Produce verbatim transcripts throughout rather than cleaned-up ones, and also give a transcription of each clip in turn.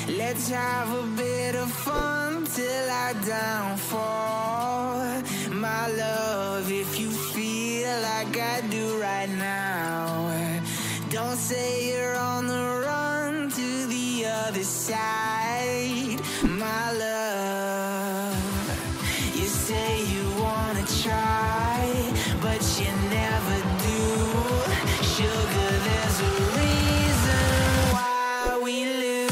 Let's have a bit of fun till I downfall. My love, if you feel like I do right now, don't say you're on the run to the other side. My love, you say you wanna try, but you never do. Sugar, there's a reason why we lose.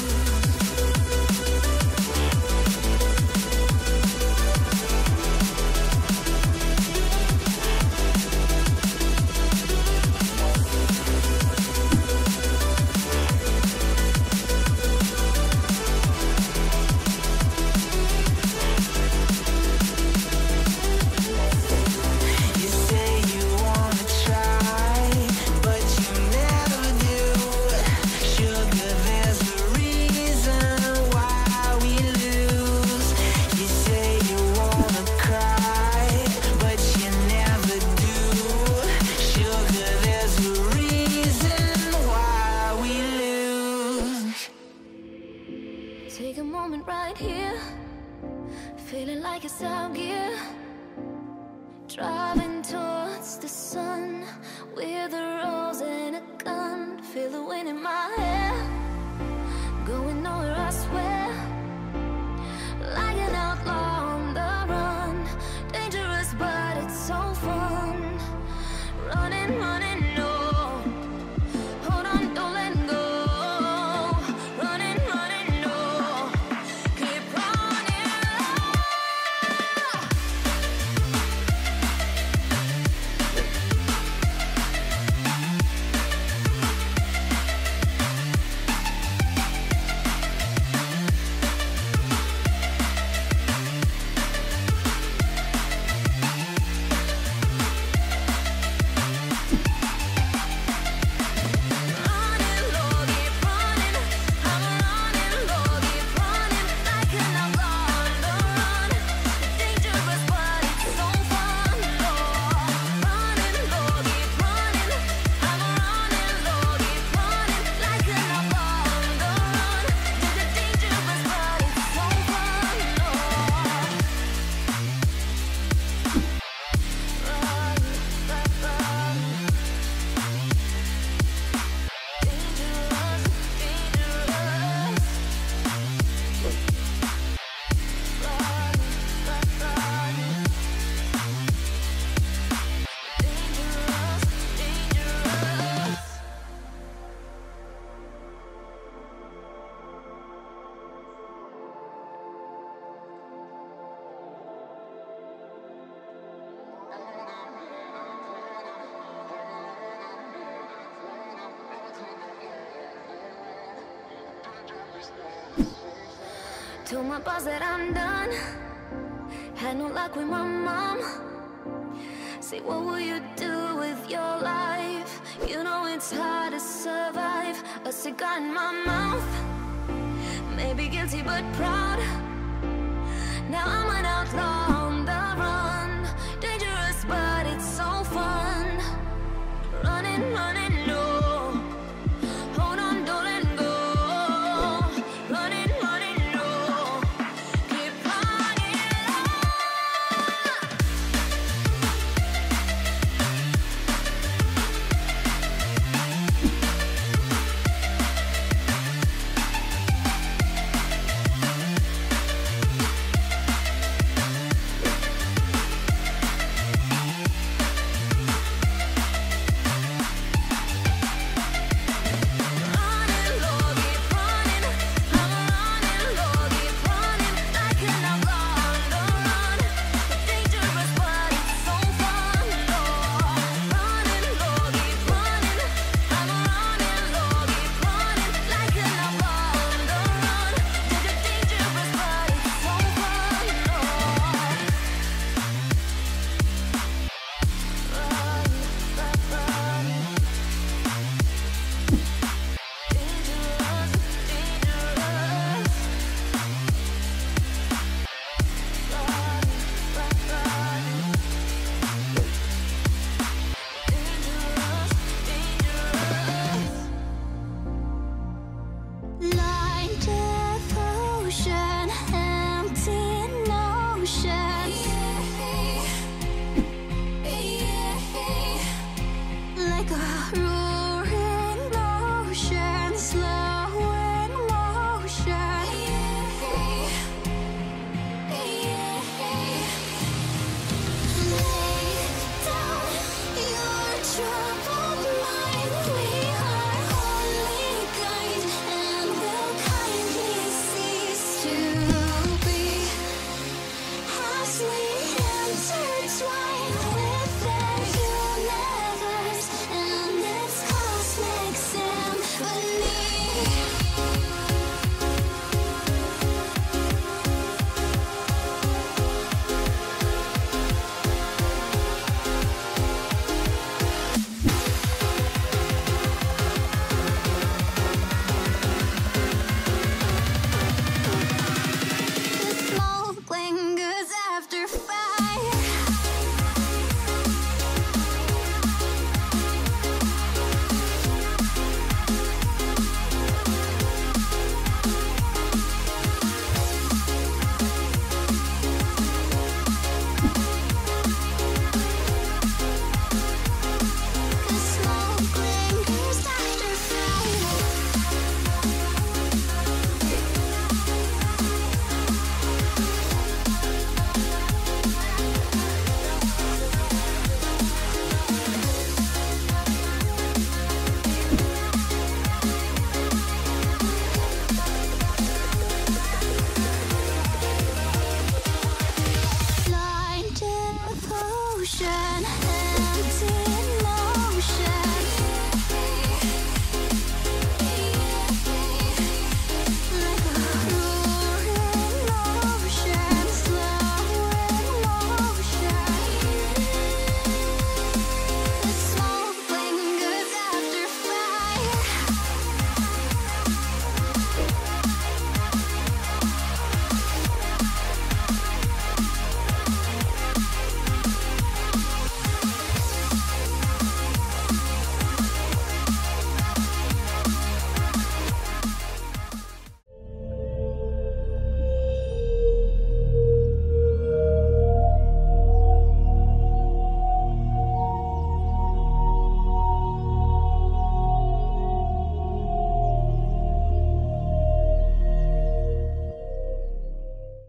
Take a moment right here, feeling like it's out gear. Driving towards the sun with a rose and a gun. Feel the wind in my hair, going nowhere I swear. Like an outlaw on the run, dangerous but it's so fun. Running, running, no. Hold on, don't let go. Running, running, no. Keep running. Told my boss that I'm done. Had no luck with my mom. Say, what will you do with your life? You know it's hard to survive. A cigar in my mouth, maybe guilty but proud. Now I'm an outlaw.